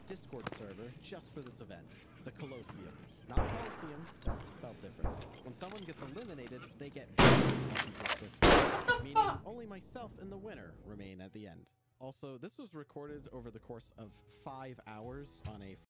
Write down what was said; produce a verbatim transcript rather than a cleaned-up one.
Discord server just for this event, the Colosseum. Not Colosseum, that's spelled different. When someone gets eliminated, they get banned, meaning only myself and the winner remain at the end. Also, this was recorded over the course of five hours on a